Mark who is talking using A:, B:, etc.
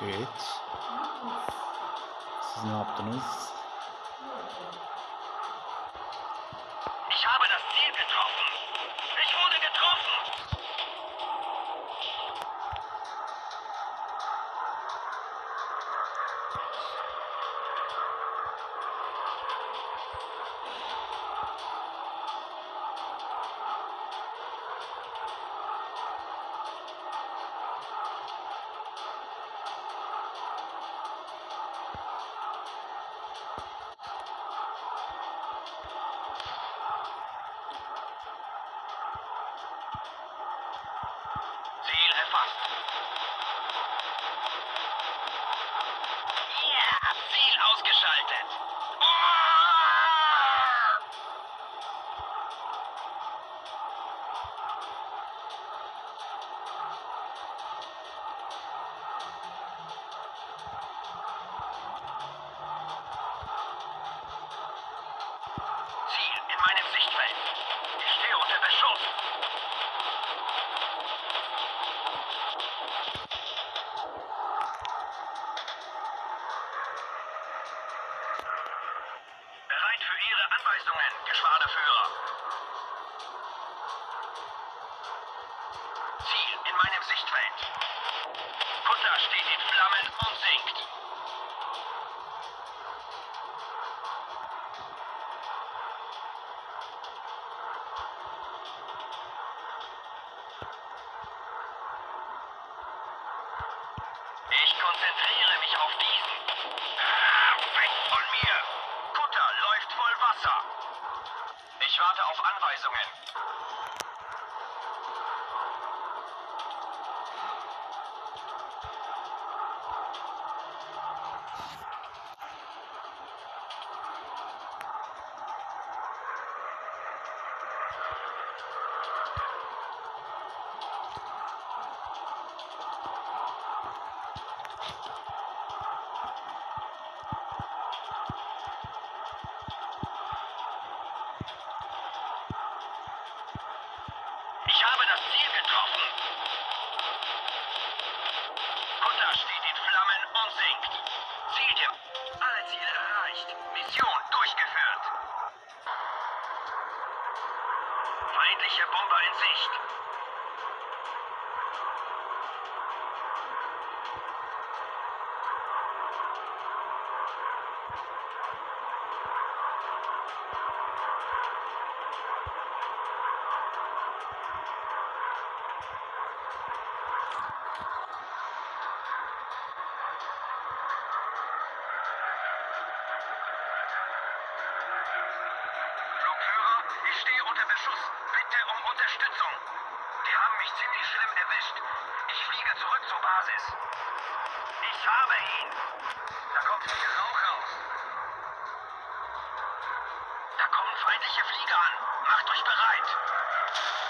A: Evet. Siz ne yaptınız?
B: Ich habe das Ziel getroffen. Ich wurde getroffen. Ziel erfasst. Ja, Ziel ausgeschaltet. Oh! Ziel in meinem Sichtfeld. Ich stehe unter Beschuss. Bereit für Ihre Anweisungen, Geschwaderführer. Ziel in meinem Sichtfeld. Kutter steht in Flammen und sinkt. Ich konzentriere mich auf diesen. Weg von mir! Kutter läuft voll Wasser. Ich warte auf Anweisungen. Ich habe das Ziel getroffen. Kutter steht in Flammen und sinkt. Ziel dem. Alle Ziele erreicht. Mission durchgeführt. Feindliche Bomber in Sicht. Flugführer, ich stehe unter Beschuss. Bitte um Unterstützung. Die haben mich ziemlich schlimm erwischt. Ich fliege zurück zur Basis. Ich habe ihn. Da kommt viel Rauch raus. Da kommen feindliche Flieger an. Macht euch bereit.